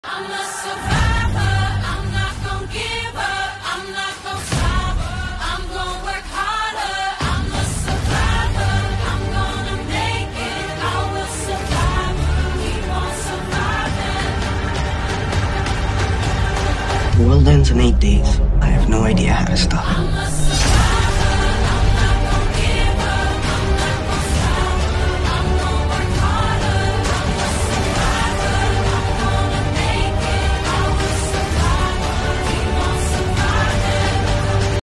I'm a survivor. I'm not gonna give up. I'm not gonna stop. I'm gonna work harder. I'm a survivor. I'm gonna make it. I will survive. Keep on surviving. The world ends in 8 days. I have no idea how to stop it. I'm a survivor.